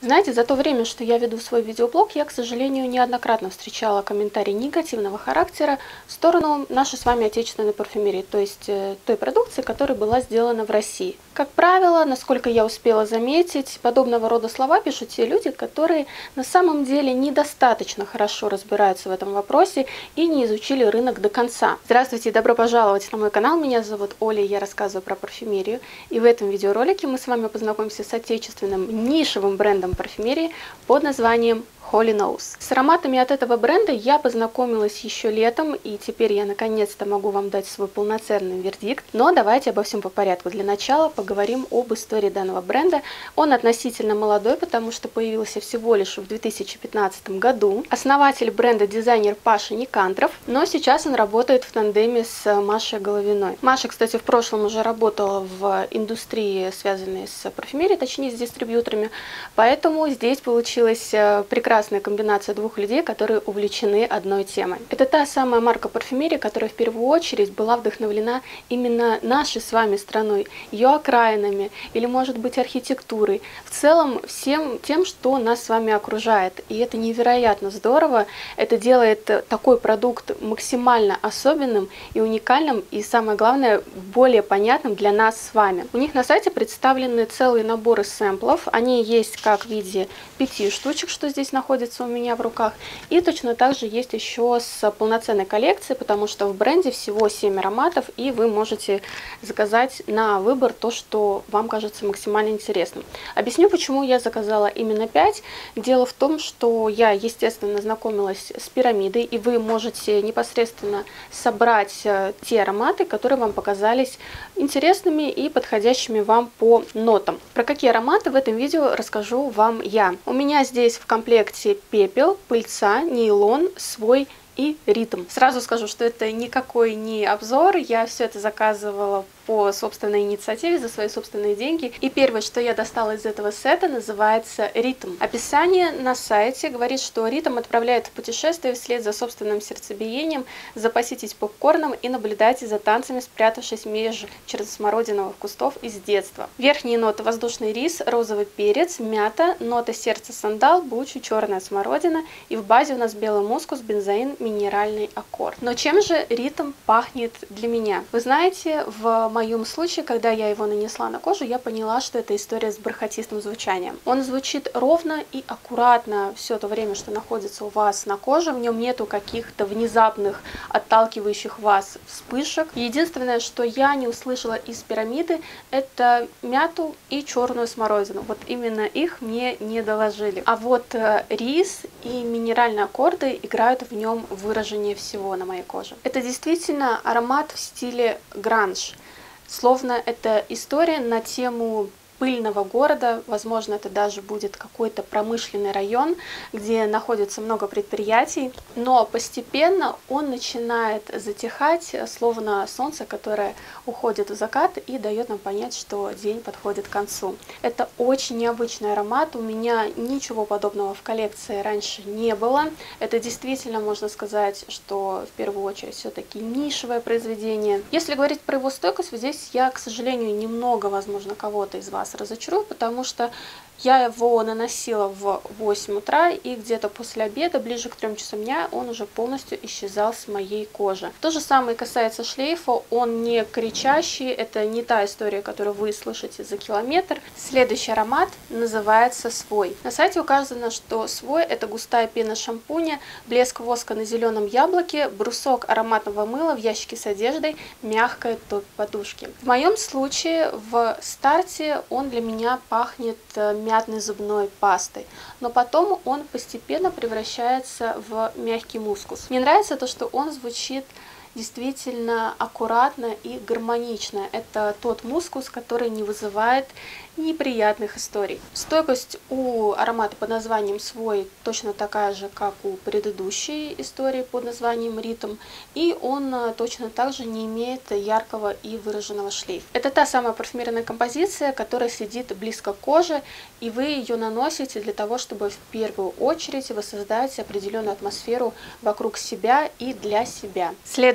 Знаете, за то время, что я веду свой видеоблог, я, к сожалению, неоднократно встречала комментарии негативного характера в сторону нашей с вами отечественной парфюмерии, то есть той продукции, которая была сделана в России. Как правило, насколько я успела заметить, подобного рода слова пишут те люди, которые на самом деле недостаточно хорошо разбираются в этом вопросе и не изучили рынок до конца. Здравствуйте и добро пожаловать на мой канал, меня зовут Оля, я рассказываю про парфюмерию, и в этом видеоролике мы с вами познакомимся с отечественным нишевым брендом парфюмерии под названием Holy Nose. С ароматами от этого бренда я познакомилась еще летом, и теперь я наконец-то могу вам дать свой полноценный вердикт. Но давайте обо всем по порядку. Для начала поговорим об истории данного бренда. Он относительно молодой, потому что появился всего лишь в 2015 году. Основатель бренда дизайнер Паша Никандров, но сейчас он работает в тандеме с Машей Головиной. Маша, кстати, в прошлом уже работала в индустрии, связанной с парфюмерией, точнее с дистрибьюторами, поэтому здесь получилась прекрасная комбинация двух людей, которые увлечены одной темой. Это та самая марка парфюмерии, которая в первую очередь была вдохновлена именно нашей с вами страной, ее окраинами или, может быть, архитектурой, в целом всем тем, что нас с вами окружает. И это невероятно здорово, это делает такой продукт максимально особенным и уникальным, и самое главное, более понятным для нас с вами. У них на сайте представлены целые наборы сэмплов, они есть как в виде 5 штучек, что здесь находится у меня в руках, и точно так же есть еще с полноценной коллекцией, потому что в бренде всего 7 ароматов, и вы можете заказать на выбор то, что вам кажется максимально интересным. Объясню, почему я заказала именно 5. Дело в том, что я, естественно, знакомилась с пирамидой, и вы можете непосредственно собрать те ароматы, которые вам показались интересными и подходящими вам по нотам. Про какие ароматы в этом видео расскажу вам я. У меня здесь в комплекте пепел, пыльца, нейлон, свой и ритм. Сразу скажу, что это никакой не обзор, я все это заказывала по собственной инициативе, за свои собственные деньги. И первое, что я достала из этого сета, называется ритм. Описание на сайте говорит, что ритм отправляет в путешествие вслед за собственным сердцебиением, запаситесь попкорном и наблюдайте за танцами, спрятавшись между черносмородиновых кустов из детства. Верхние ноты: воздушный рис, розовый перец, мята, ноты сердца сандал, бучу, черная смородина, и в базе у нас белый мускус, бензоин, минеральный аккорд. Но чем же ритм пахнет для меня? Вы знаете, в моем случае, когда я его нанесла на кожу, я поняла, что это история с бархатистым звучанием. Он звучит ровно и аккуратно все то время, что находится у вас на коже, в нем нету каких-то внезапных, отталкивающих вас вспышек. Единственное, что я не услышала из пирамиды, это мяту и черную смородину. Вот именно их мне не доложили. А вот рис и минеральные аккорды играют в нем выражение всего на моей коже. Это действительно аромат в стиле гранж. Словно это история на тему пыльного города, возможно, это даже будет какой-то промышленный район, где находится много предприятий, но постепенно он начинает затихать, словно солнце, которое уходит в закат и дает нам понять, что день подходит к концу. Это очень необычный аромат, у меня ничего подобного в коллекции раньше не было. Это действительно, можно сказать, что в первую очередь все-таки нишевое произведение. Если говорить про его стойкость, вот здесь я, к сожалению, немного, возможно, кого-то из вас разочарую, потому что я его наносила в 8 утра, и где-то после обеда, ближе к 3 часам дня, он уже полностью исчезал с моей кожи. То же самое касается шлейфа, он не кричащий, это не та история, которую вы слышите за километр. Следующий аромат называется «Свой». На сайте указано, что «Свой» — это густая пена шампуня, блеск воска на зеленом яблоке, брусок ароматного мыла в ящике с одеждой, мягкая топь подушки. В моем случае в старте он для меня пахнет мятной зубной пастой, но потом он постепенно превращается в мягкий мускус. Мне нравится то, что он звучит действительно аккуратно и гармонично. Это тот мускус, который не вызывает неприятных историй. Стойкость у аромата под названием «Свой» точно такая же, как у предыдущей истории под названием «Ритм», и он точно так же не имеет яркого и выраженного шлейфа. Это та самая парфюмерная композиция, которая сидит близко к коже, и вы ее наносите для того, чтобы в первую очередь воссоздать определенную атмосферу вокруг себя и для себя. Следующий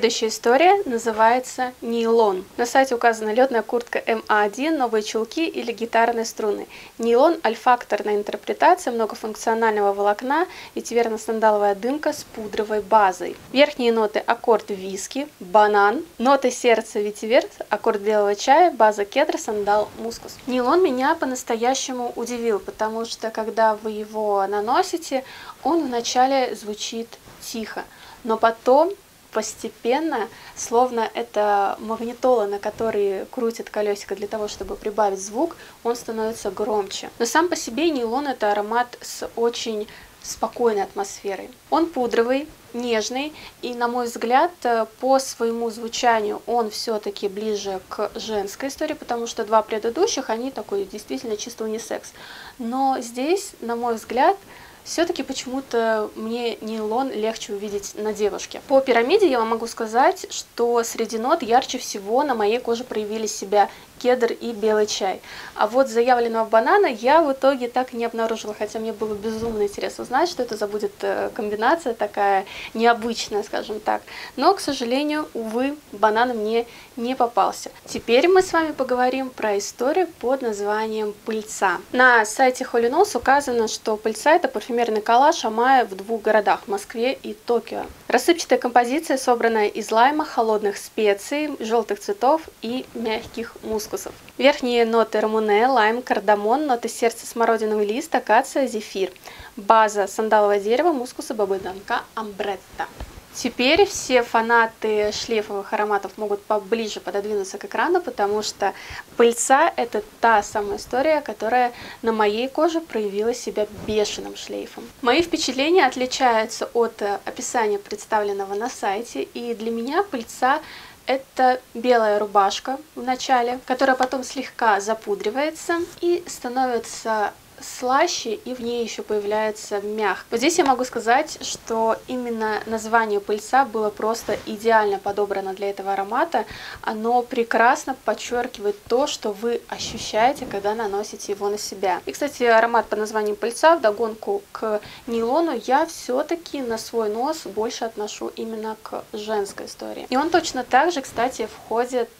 Следующая история называется «Нейлон». На сайте указана летная куртка МА1, новые чулки или гитарные струны. Нейлон – альфакторная интерпретация многофункционального волокна, ветиверно-сандаловая дымка с пудровой базой. Верхние ноты – аккорд виски, банан, ноты сердца ветивер, аккорд белого чая, база кедр, сандал, мускус. Нейлон меня по-настоящему удивил, потому что когда вы его наносите, он вначале звучит тихо, но потом постепенно, словно это магнитола, на которой крутит колесико для того, чтобы прибавить звук, он становится громче. Но сам по себе нейлон – это аромат с очень спокойной атмосферой. Он пудровый, нежный, и, на мой взгляд, по своему звучанию он все-таки ближе к женской истории, потому что два предыдущих, они такой действительно чисто унисекс. Но здесь, на мой взгляд, все-таки почему-то мне нейлон легче увидеть на девушке. По пирамиде я вам могу сказать, что среди нот ярче всего на моей коже проявили себя кедр и белый чай. А вот заявленного банана я в итоге так и не обнаружила, хотя мне было безумно интересно узнать, что это за будет комбинация такая необычная, скажем так. Но, к сожалению, увы, банан мне не попался. Теперь мы с вами поговорим про историю под названием «Пыльца». На сайте Holy Nose указано, что пыльца – это парфюмерный коллаж Амая в двух городах – Москве и Токио. Рассыпчатая композиция, собранная из лайма, холодных специй, желтых цветов и мягких мускусов. Верхние ноты – рамуне, лайм, кардамон, ноты сердца, смородиновый лист, акация, зефир. База – сандаловое дерево, мускуса, бабыданка, амбретта. Теперь все фанаты шлейфовых ароматов могут поближе пододвинуться к экрану, потому что пыльца – это та самая история, которая на моей коже проявила себя бешеным шлейфом. Мои впечатления отличаются от описания, представленного на сайте, и для меня пыльца – это белая рубашка в начале, которая потом слегка запудривается и становится слаще, и в ней еще появляется мягко. Вот здесь я могу сказать, что именно название пыльца было просто идеально подобрано для этого аромата. Оно прекрасно подчеркивает то, что вы ощущаете, когда наносите его на себя. И, кстати, аромат под названием пыльца вдогонку к нейлону я все-таки на свой нос больше отношу именно к женской истории. И он точно так же, кстати, входит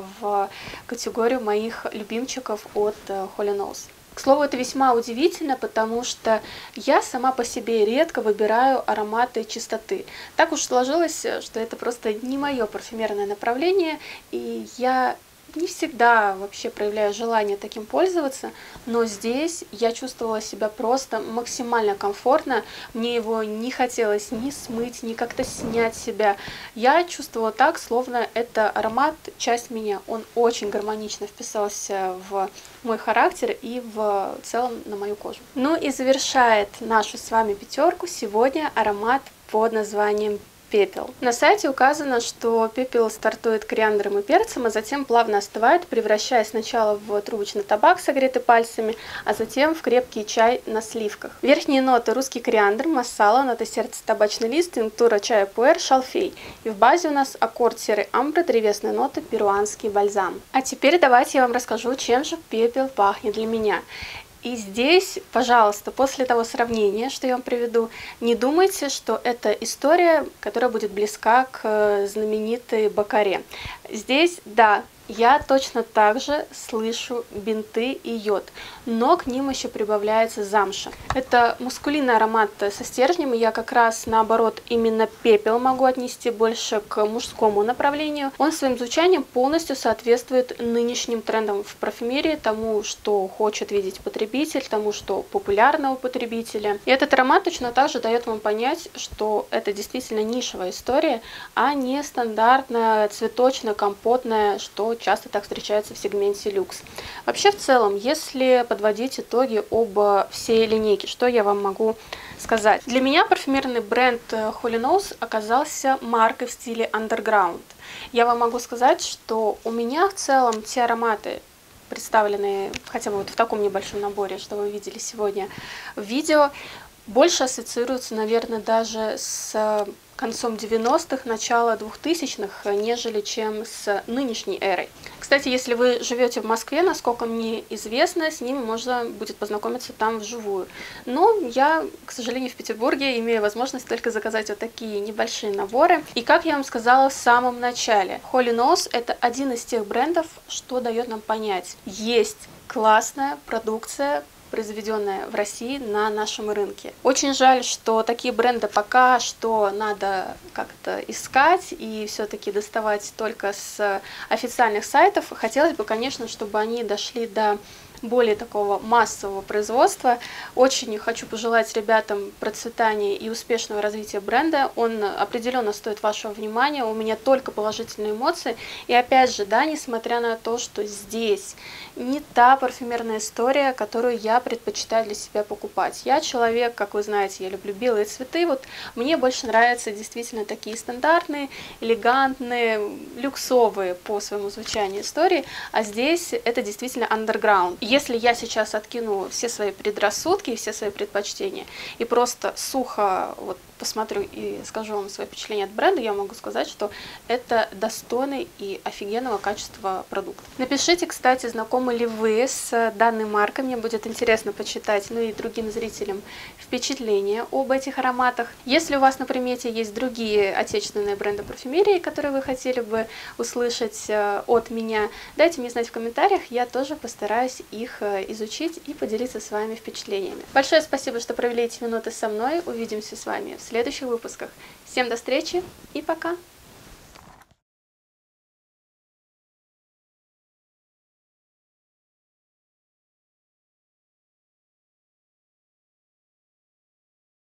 в категорию моих любимчиков от Holy Nose. К слову, это весьма удивительно, потому что я сама по себе редко выбираю ароматы чистоты. Так уж сложилось, что это просто не мое парфюмерное направление, и я не всегда вообще проявляю желание таким пользоваться, но здесь я чувствовала себя просто максимально комфортно, мне его не хотелось ни смыть, ни как-то снять с себя. Я чувствовала так, словно это аромат часть меня, он очень гармонично вписался в мой характер и в целом на мою кожу. Ну и завершает нашу с вами пятерку сегодня аромат под названием пепел. На сайте указано, что пепел стартует кориандром и перцем, а затем плавно остывает, превращаясь сначала в трубочный табак, согретый пальцами, а затем в крепкий чай на сливках. Верхние ноты – русский кориандр, массала, ноты сердца, табачный лист, тинктура чая пуэр, шалфей. И в базе у нас аккорд серый амбра, древесные ноты, перуанский бальзам. А теперь давайте я вам расскажу, чем же пепел пахнет для меня. И здесь, пожалуйста, после того сравнения, что я вам приведу, не думайте, что это история, которая будет близка к знаменитой Бакаре. Здесь, да, я точно так же слышу бинты и йод, но к ним еще прибавляется замша. Это мускулинный аромат со стержнем, и я как раз наоборот именно пепел могу отнести больше к мужскому направлению. Он своим звучанием полностью соответствует нынешним трендам в парфюмерии, тому, что хочет видеть потребитель, тому, что популярно у потребителя. И этот аромат точно так же дает вам понять, что это действительно нишевая история, а не стандартная цветочная, компотная, что часто так встречается в сегменте люкс. Вообще, в целом, если подводить итоги об всей линейке, что я вам могу сказать? Для меня парфюмерный бренд Holy Nose оказался маркой в стиле underground. Я вам могу сказать, что у меня в целом те ароматы, представленные хотя бы вот в таком небольшом наборе, что вы видели сегодня в видео, больше ассоциируются, наверное, даже с концом 90-х, начало 2000-х, нежели чем с нынешней эрой. Кстати, если вы живете в Москве, насколько мне известно, с ними можно будет познакомиться там вживую. Но я, к сожалению, в Петербурге имею возможность только заказать вот такие небольшие наборы. И как я вам сказала в самом начале, Holy Nose — это один из тех брендов, что дает нам понять, есть классная продукция, произведенная в России на нашем рынке. Очень жаль, что такие бренды пока что надо как-то искать и все-таки доставать только с официальных сайтов. Хотелось бы, конечно, чтобы они дошли до более такого массового производства. Очень хочу пожелать ребятам процветания и успешного развития бренда. Он определенно стоит вашего внимания. У меня только положительные эмоции. И опять же, да, несмотря на то, что здесь не та парфюмерная история, которую я предпочитаю для себя покупать. Я человек, как вы знаете, я люблю белые цветы. Вот мне больше нравятся действительно такие стандартные, элегантные, люксовые по своему звучанию истории. А здесь это действительно underground. Если я сейчас откину все свои предрассудки, все свои предпочтения и просто сухо вот посмотрю и скажу вам свои впечатления от бренда, я могу сказать, что это достойный и офигенного качества продукт. Напишите, кстати, знакомы ли вы с данной маркой, мне будет интересно почитать, ну и другим зрителям впечатления об этих ароматах. Если у вас на примете есть другие отечественные бренды парфюмерии, которые вы хотели бы услышать от меня, дайте мне знать в комментариях, я тоже постараюсь их изучить и поделиться с вами впечатлениями. Большое спасибо, что провели эти минуты со мной, увидимся с вами в следующих выпусках. Всем до встречи и пока!